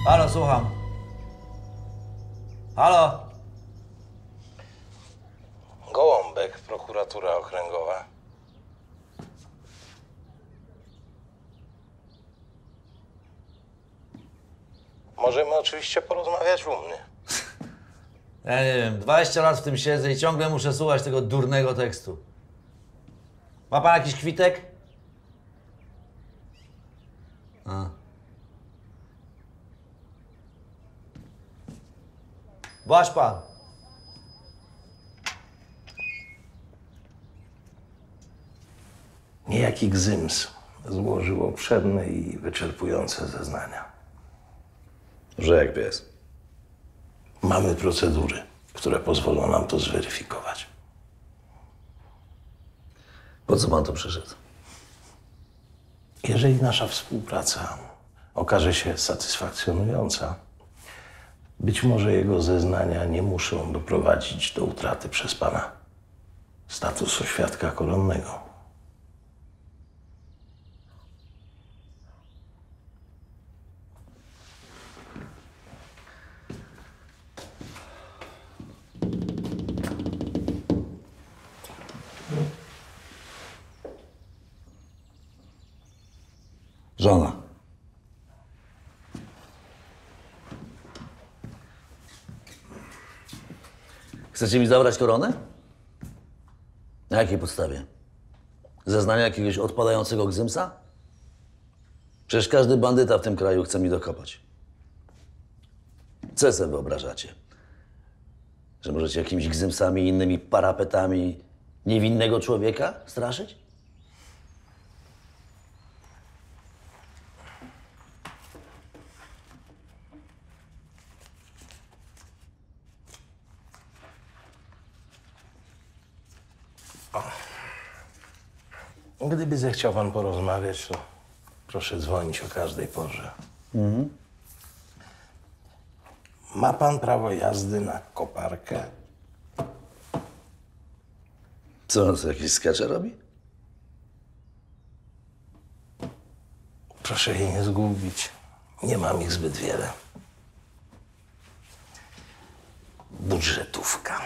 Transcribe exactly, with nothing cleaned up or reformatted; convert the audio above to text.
Halo, słucham. Halo? Gołąbek, prokuratura okręgowa. Możemy oczywiście porozmawiać u mnie. Ja nie wiem, dwadzieścia lat w tym siedzę i ciągle muszę słuchać tego durnego tekstu. Ma pan jakiś kwitek? A. Właź pan. Niejaki Gzyms złożył obszerne i wyczerpujące zeznania. Że jak pies. Mamy procedury, które pozwolą nam to zweryfikować. Po co pan tu przyszedł? Jeżeli nasza współpraca okaże się satysfakcjonująca, być może jego zeznania nie muszą doprowadzić do utraty przez pana statusu świadka koronnego. Żona. Chcecie mi zabrać koronę? Na jakiej podstawie? Zeznania jakiegoś odpadającego Gzymsa? Przecież każdy bandyta w tym kraju chce mi dokopać. Co sobie wyobrażacie? Że możecie jakimiś Gzymsami i innymi parapetami niewinnego człowieka straszyć? Gdyby zechciał pan porozmawiać, to proszę dzwonić o każdej porze. Mhm. Ma pan prawo jazdy na koparkę? Co on, co jakieś skecze robi? Proszę jej nie zgubić. Nie mam ich zbyt wiele. Budżetówka.